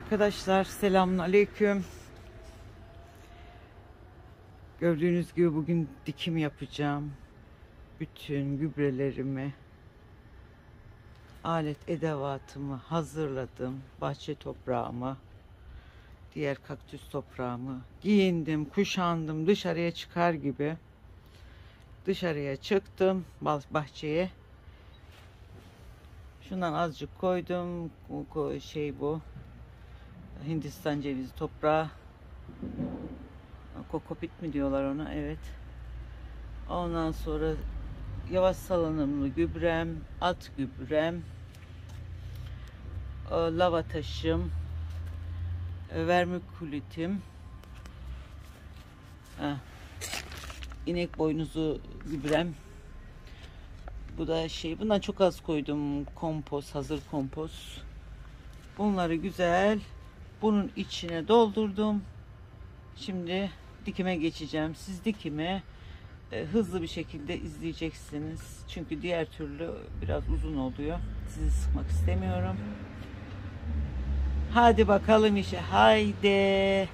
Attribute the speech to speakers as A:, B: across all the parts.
A: Arkadaşlar selamünaleyküm. Gördüğünüz gibi bugün dikim yapacağım. Bütün gübrelerimi, alet edevatımı hazırladım. Bahçe toprağımı, diğer kaktüs toprağımı giyindim, kuşandım, dışarıya çıkar gibi. Dışarıya çıktım bahçeye. Şundan azıcık koydum. Bu Hindistan cevizi toprağı. Kokopit mi diyorlar ona? Evet. Ondan sonra yavaş salınımlı gübrem, at gübrem, lava taşım, vermikülitim, inek boynuzu gübrem. Bu da bundan çok az koydum, kompost, hazır kompost. Bunları güzel bunun içine doldurdum. Şimdi dikime geçeceğim. Siz dikime hızlı bir şekilde izleyeceksiniz. Çünkü diğer türlü biraz uzun oluyor. Sizi sıkmak istemiyorum. Hadi bakalım işe. Haydi.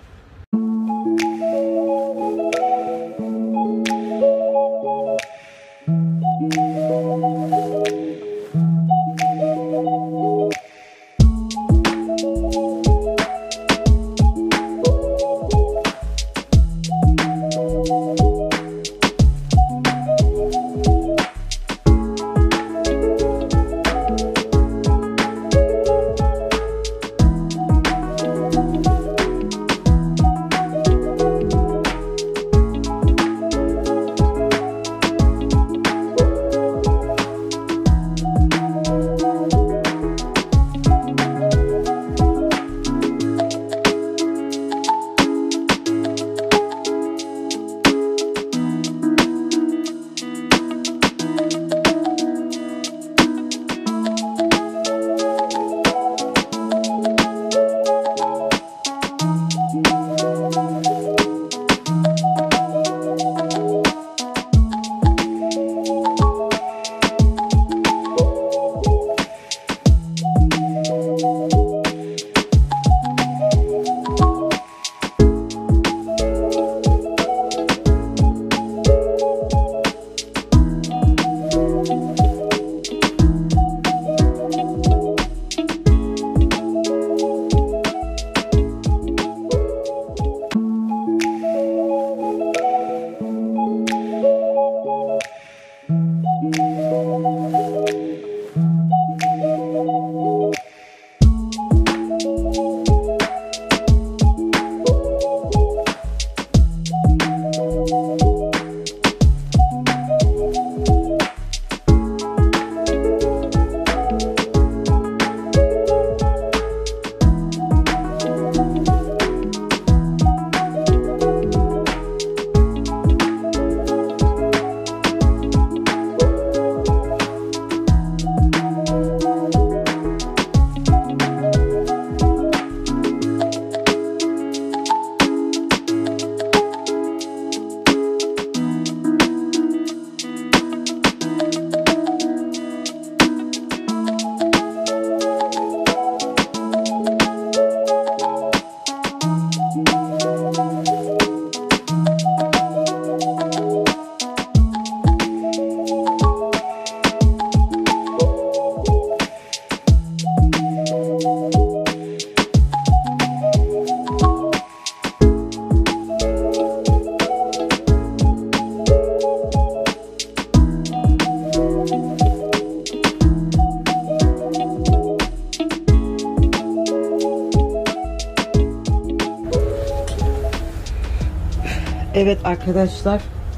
A: Evet arkadaşlar,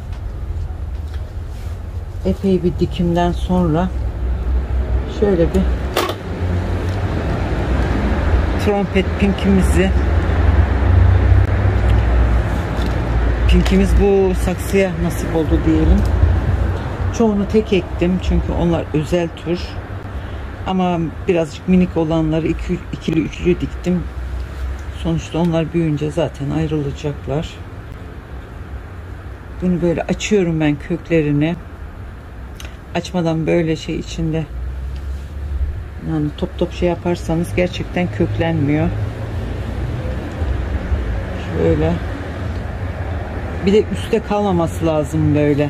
A: epey bir dikimden sonra şöyle bir trompet pinkimiz bu saksıya nasip oldu diyelim. Çoğunu tek ektim çünkü onlar özel tür, ama birazcık minik olanları ikili üçlü diktim. Sonuçta onlar büyüyünce zaten ayrılacaklar. Bunu böyle açıyorum ben köklerini. Açmadan böyle içinde, yani top top yaparsanız gerçekten köklenmiyor. Böyle. Bir de üstte kalmaması lazım böyle.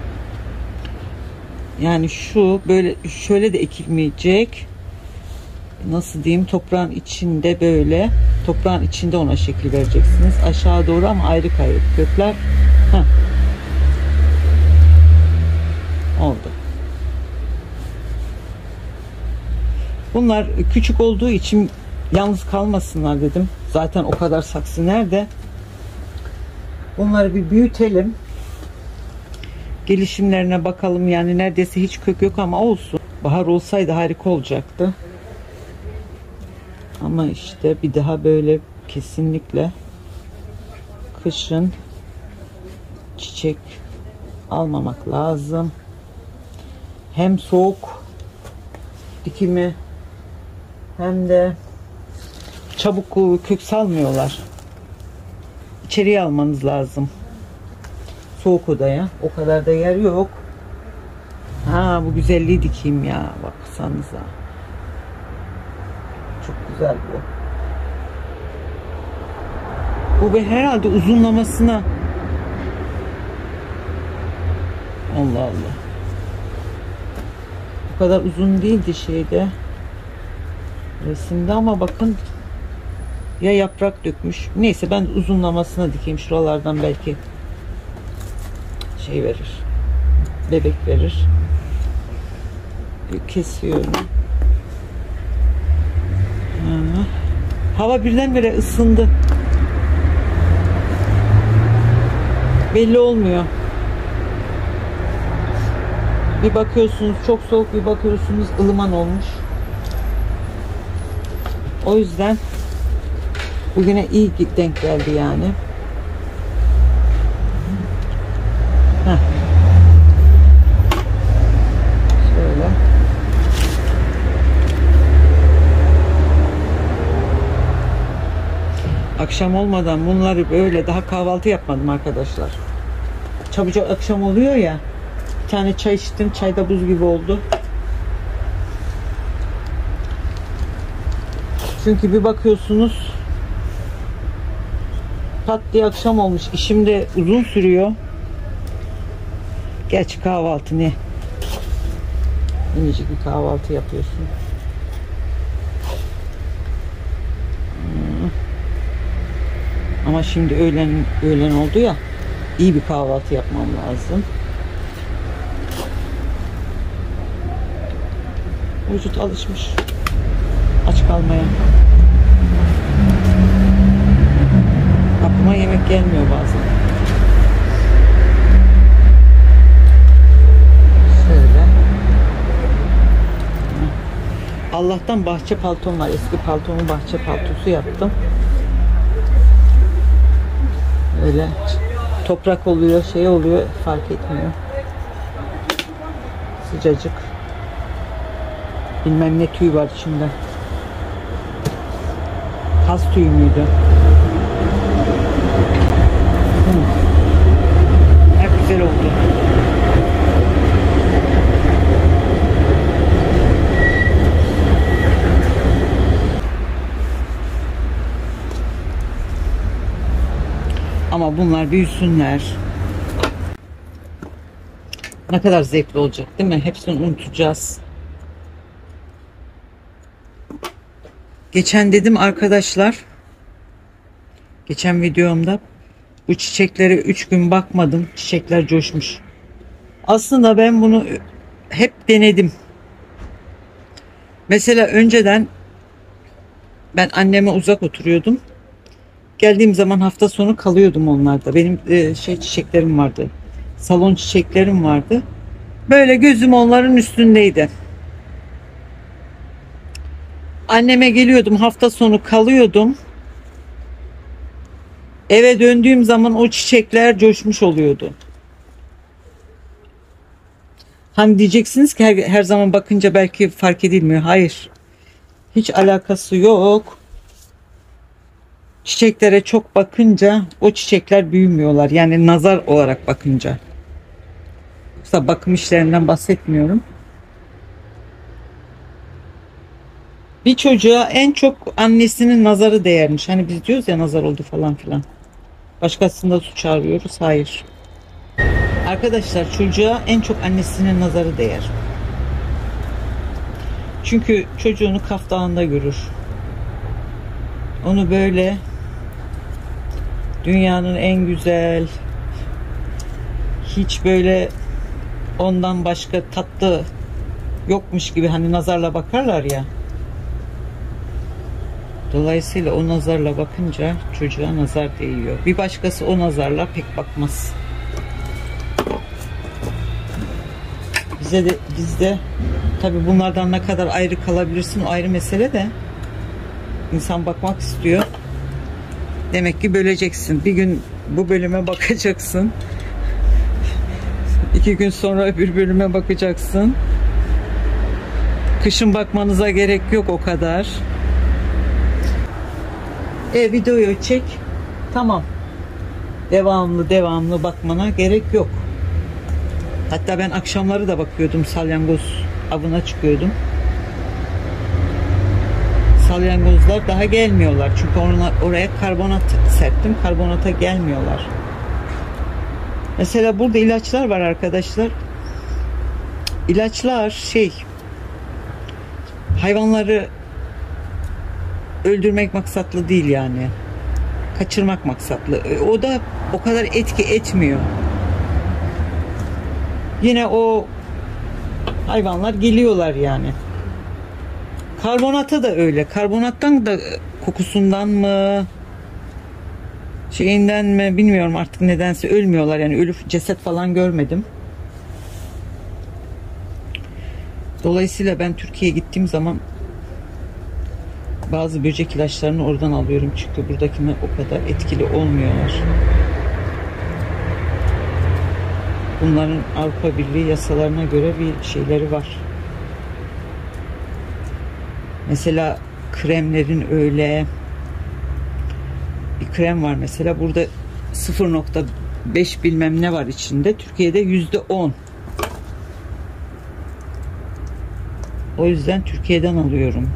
A: Yani şu böyle şöyle de ekilmeyecek. Nasıl diyeyim, toprağın içinde böyle. Toprağın içinde ona şekil vereceksiniz. Aşağı doğru ama ayrı ayrı kökler. Heh. Oldu. Bunlar küçük olduğu için yalnız kalmasınlar dedim. Zaten o kadar saksı nerede? Bunları bir büyütelim. Gelişimlerine bakalım. Yani neredeyse hiç kök yok ama olsun. Bahar olsaydı harika olacaktı. Ama işte bir daha böyle kesinlikle kışın çiçek almamak lazım. Hem soğuk dikimi hem de çabuk kök salmıyorlar. İçeriye almanız lazım. Soğuk odaya. O kadar da yer yok. Ha, bu güzelliği dikeyim ya. Baksanıza. Çok güzel bu. Bu be herhalde uzunlamasına. Allah Allah. Bu kadar uzun değildi şeyde. Resimde ama bakın. Ya yaprak dökmüş. Neyse ben uzunlamasına dikeyim. Şuralardan belki şey verir. Bebek verir. Kesiyorum. Hava birdenbire ısındı. Belli olmuyor. Bir bakıyorsunuz çok soğuk, bir bakıyorsunuz ılıman olmuş. O yüzden bugüne iyi denk geldi yani. Heh. Şöyle. Akşam olmadan bunları böyle, daha kahvaltı yapmadım arkadaşlar. Çabucak akşam oluyor ya. Bir tane çay içtim. Çay da buz gibi oldu. Çünkü bir bakıyorsunuz pat diye akşam olmuş. İşim de uzun sürüyor. Gerçi kahvaltı ne? Minicik bir kahvaltı yapıyorsun. Ama şimdi öğlen oldu ya. İyi bir kahvaltı yapmam lazım. Vücut alışmış aç kalmaya. Aklıma yemek gelmiyor bazen. Şöyle. Allah'tan bahçe paltom var. Eski paltomu bahçe paltosu yaptım. Öyle toprak oluyor, şey oluyor, fark etmiyor. Sıcacık. Bilmem ne tüy var içinde. Kas tüyü müydü? Hep güzel oldu. Ama bunlar büyüsünler. Ne kadar zevkli olacak değil mi? Hepsini unutacağız. Geçen dedim arkadaşlar. Geçen videomda bu çiçeklere 3 gün bakmadım. Çiçekler coşmuş. Aslında ben bunu hep denedim. Mesela önceden ben anneme uzak oturuyordum. Geldiğim zaman hafta sonu kalıyordum onlarda. Benim çiçeklerim vardı. Salon çiçeklerim vardı. Böyle gözüm onların üstündeydi. Anneme geliyordum, hafta sonu kalıyordum. Eve döndüğüm zaman o çiçekler coşmuş oluyordu. Hani diyeceksiniz ki her zaman bakınca belki fark edilmiyor. Hayır. Hiç alakası yok. Çiçeklere çok bakınca o çiçekler büyümüyorlar. Yani nazar olarak bakınca. Yoksa bakım işlerinden bahsetmiyorum. Bir çocuğa en çok annesinin nazarı değermiş. Hani biz diyoruz ya nazar oldu falan filan. Başkasını da suç arıyoruz. Hayır. Arkadaşlar, çocuğa en çok annesinin nazarı değer. Çünkü çocuğunu kaftağında görür. Onu böyle dünyanın en güzel, hiç böyle ondan başka tatlı yokmuş gibi hani nazarla bakarlar ya. Dolayısıyla o nazarla bakınca çocuğa nazar değiyor. Bir başkası o nazarla pek bakmaz. Bizde tabii bunlardan ne kadar ayrı kalabilirsin o ayrı mesele de, insan bakmak istiyor. Demek ki böleceksin. Bir gün bu bölüme bakacaksın. 2 gün sonra öbür bölüme bakacaksın. Kışın bakmanıza gerek yok o kadar. Videoyu çek. Tamam. Devamlı bakmana gerek yok. Hatta ben akşamları da bakıyordum, salyangoz avına çıkıyordum. Salyangozlar daha gelmiyorlar. Çünkü oraya karbonat serptim. Karbonata gelmiyorlar. Mesela burada ilaçlar var arkadaşlar. İlaçlar hayvanları öldürmek maksatlı değil yani. Kaçırmak maksatlı. O da o kadar etki etmiyor. Yine o hayvanlar geliyorlar yani. Karbonata da öyle. Karbonattan da kokusundan mı, şeyinden mi bilmiyorum artık, nedense ölmüyorlar yani. Ölü ceset falan görmedim. Dolayısıyla ben Türkiye'ye gittiğim zaman bazı böcek ilaçlarını oradan alıyorum. Çünkü buradakine o kadar etkili olmuyorlar. Bunların Avrupa Birliği yasalarına göre bir şeyleri var. Mesela kremlerin öyle bir krem var mesela, burada 0.5 bilmem ne var içinde. Türkiye'de %10. O yüzden Türkiye'den alıyorum.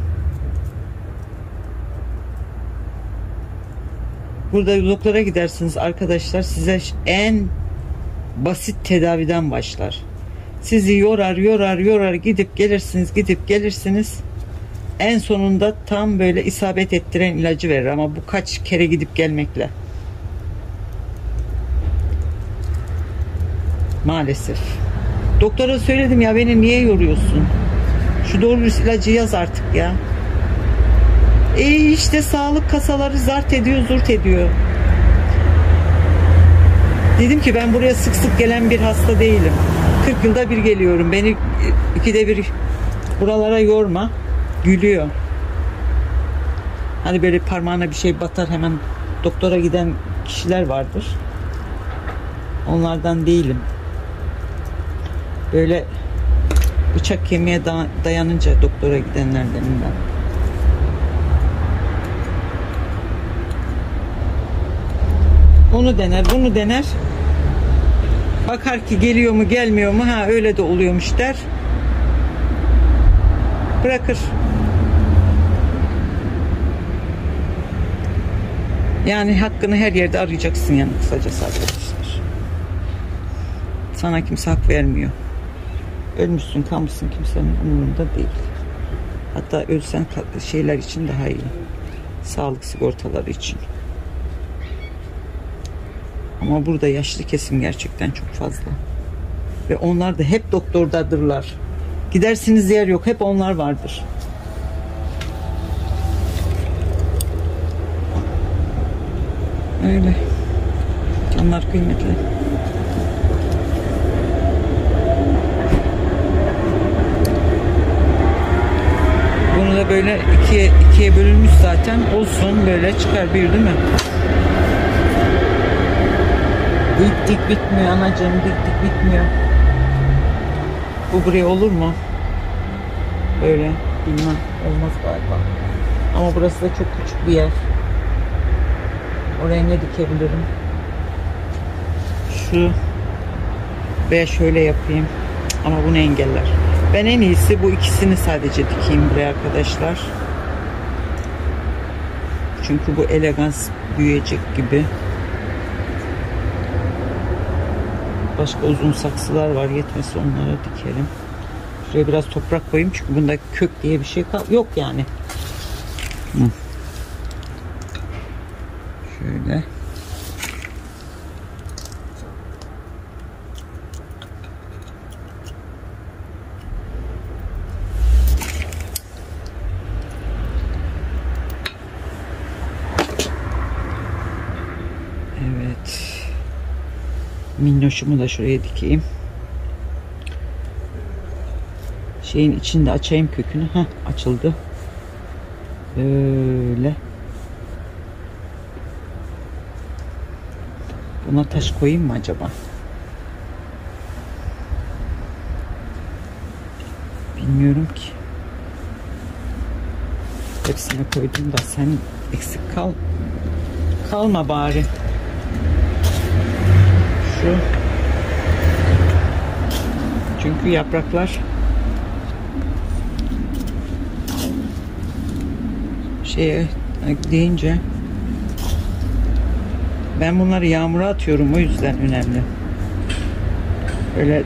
A: Burada doktora gidersiniz arkadaşlar, size en basit tedaviden başlar. Sizi yorar gidip gelirsiniz. En sonunda tam böyle isabet ettiren ilacı verir, ama bu kaç kere gidip gelmekle. Maalesef. Doktora söyledim ya, beni niye yoruyorsun? Şu doğru ilacı yaz artık ya. İşte sağlık kasaları zart ediyor, zurt ediyor. Dedim ki ben buraya sık sık gelen bir hasta değilim. 40 yılda bir geliyorum. Beni 2'de bir buralara yorma. Gülüyor. Hani böyle parmağına bir şey batar hemen doktora giden kişiler vardır. Onlardan değilim. Böyle bıçak kemiğe dayanınca doktora gidenlerdenim ben. Onu dener, bunu dener. Bakar ki geliyor mu, gelmiyor mu? Ha, öyle de oluyormuş der. Bırakır. Yani hakkını her yerde arayacaksın yani, kısacası arkadaşlar. Sana kimse hak vermiyor. Ölmüşsün, kalmışsın, kimsenin umurunda değil. Hatta ölsen şeyler için daha iyi. Sağlık sigortaları için. Ama burada yaşlı kesim gerçekten çok fazla. Ve onlar da hep doktordadırlar. Gidersiniz yer yok, hep onlar vardır. Öyle. Canlar kıymetli. Bunu da böyle ikiye bölünmüş zaten. Olsun, böyle çıkar bir, değil mi? Dik bitmiyor anacığım, dik bitmiyor. Bu buraya olur mu? Böyle bilmem, olmaz galiba. Ama burası da çok küçük bir yer. Oraya ne dikebilirim? Şu veya şöyle yapayım. Ama bunu engeller. Ben en iyisi bu ikisini sadece dikeyim buraya arkadaşlar. Çünkü bu elegans büyüyecek gibi. başka uzun saksılar var. Yetmesi onlara dikerim. Şuraya biraz toprak koyayım çünkü bunda kök diye bir şey yok yani. Şöyle. Evet. Minnoşumu da şuraya dikeyim. Şeyin içinde açayım kökünü. Heh, açıldı. Böyle. Buna taş koyayım mı acaba? Bilmiyorum ki. Hepsine koydum da sen eksik kalma bari. Şu. Çünkü yapraklar şeye deyince ben bunları yağmura atıyorum, o yüzden önemli. Öyle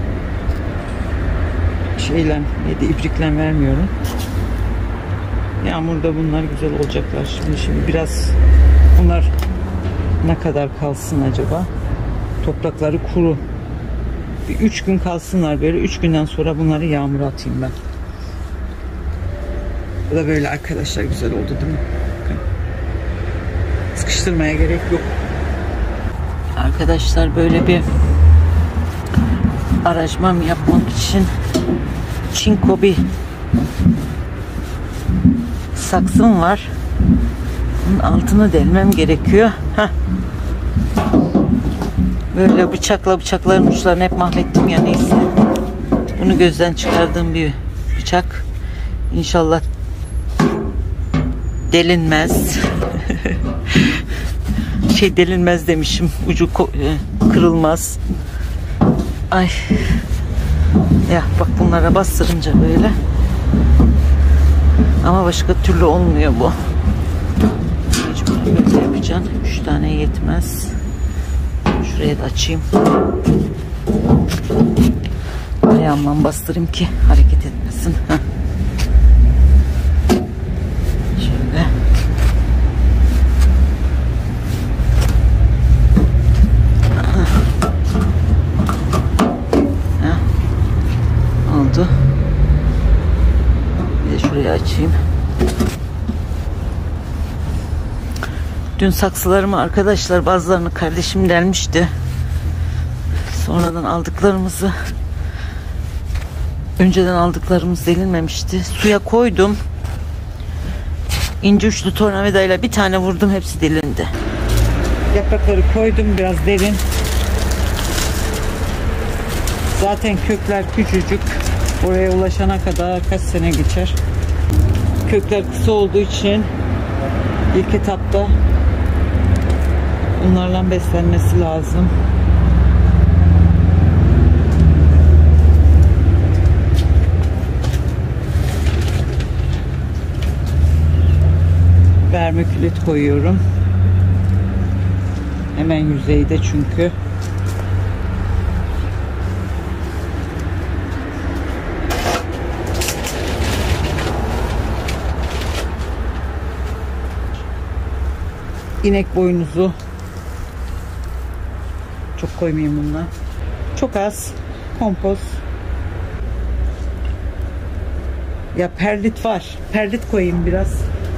A: şeyle ibrikle vermiyorum. Yağmurda bunlar güzel olacaklar. Şimdi biraz bunlar ne kadar kalsın acaba? Toprakları kuru. Bir 3 gün kalsınlar böyle. 3 günden sonra bunları yağmura atayım ben. Bu da böyle arkadaşlar, güzel oldu değil mi? Bakın. Sıkıştırmaya gerek yok. Arkadaşlar böyle bir aranjman yapmak için çinko bir saksım var. Bunun altını delmem gerekiyor. Heh. Böyle bıçakların uçlarını hep mahvettim ya, neyse. Bunu gözden çıkardığım bir bıçak. İnşallah delinmez. Delinmez demişim. Ucu kırılmaz. Ay. Ya bak, bunlara bastırınca böyle. Ama başka türlü olmuyor bu. Mecbur böyle yapacağım. 3 tane yetmez. Şuraya da açayım. Ayağımla bastırayım ki hareket etmesin. Şöyle. Oldu. Bir de şuraya açayım. Dün saksılarımı arkadaşlar, bazılarını kardeşim delmişti. Sonradan aldıklarımızı, önceden aldıklarımız delinmemişti. Suya koydum. İnce uçlu tornavidayla bir tane vurdum, hepsi delindi. Yaprakları koydum, biraz derin. Zaten kökler küçücük. Oraya ulaşana kadar kaç sene geçer. Kökler kısa olduğu için ilk etapta bunlarla beslenmesi lazım. Vermikülit koyuyorum. Hemen yüzeyde çünkü. İnek boynuzu. Çok koymayayım bundan. Çok az kompost. Ya perlit var. Perlit koyayım biraz.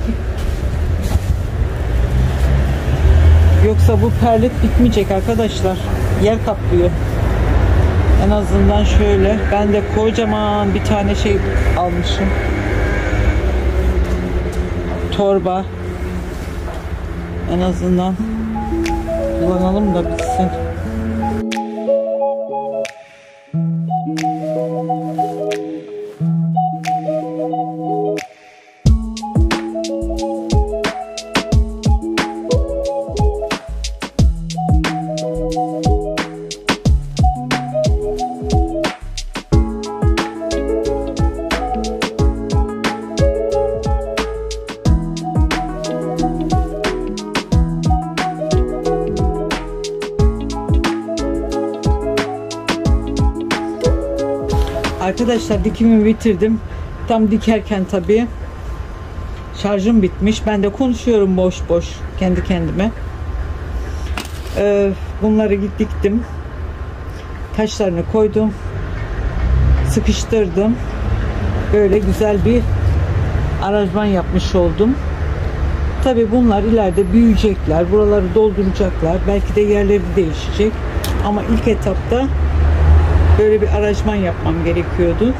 A: Yoksa bu perlit bitmeyecek arkadaşlar. Yer kaplıyor. En azından şöyle. Ben de kocaman bir tane şey almışım. Torba. En azından kullanalım da bitsin. Arkadaşlar dikimimi bitirdim. Tam dikerken tabii şarjım bitmiş. Ben de konuşuyorum boş boş kendi kendime. Bunları diktim. Taşlarını koydum. Sıkıştırdım. Böyle güzel bir aranjman yapmış oldum. Tabii bunlar ileride büyüyecekler. Buraları dolduracaklar. Belki de yerleri değişecek. Ama ilk etapta böyle bir aranjman yapmam gerekiyordu.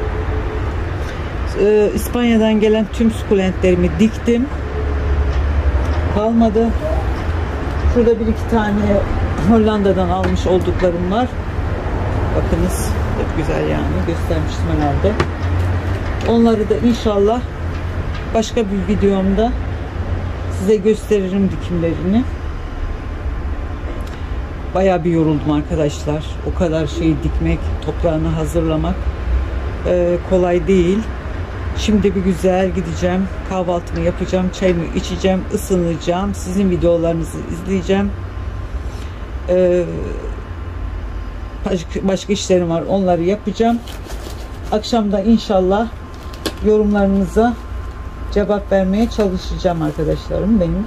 A: İspanya'dan gelen tüm sukulentlerimi diktim. Kalmadı. Şurada bir iki tane Hollanda'dan almış olduklarım var. Bakınız çok güzel yani, göstermiştim herhalde. Onları da inşallah başka bir videomda size gösteririm dikimlerini. Bayağı bir yoruldum arkadaşlar. O kadar şeyi dikmek, toprağını hazırlamak kolay değil. Şimdi bir güzel gideceğim, kahvaltımı yapacağım, çayımı içeceğim, ısınacağım, sizin videolarınızı izleyeceğim. Başka işlerim var, onları yapacağım. Akşamda inşallah yorumlarınıza cevap vermeye çalışacağım arkadaşlarım benim.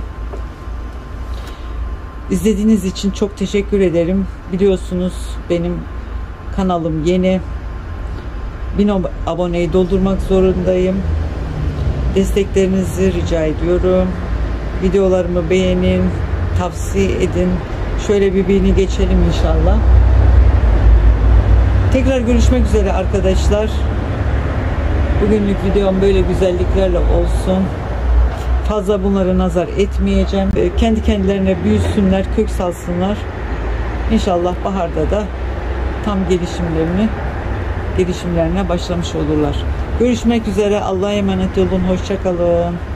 A: İzlediğiniz için çok teşekkür ederim. Biliyorsunuz benim kanalım yeni. 1000 aboneyi doldurmak zorundayım. Desteklerinizi rica ediyorum. Videolarımı beğenin, tavsiye edin. Şöyle birbirini geçelim inşallah. Tekrar görüşmek üzere arkadaşlar. Bugünlük videom böyle güzelliklerle olsun. Fazla bunlara nazar etmeyeceğim. Kendi kendilerine büyüsünler, kök salsınlar. İnşallah baharda da tam gelişimlerine başlamış olurlar. Görüşmek üzere. Allah'a emanet olun. Hoşça kalın.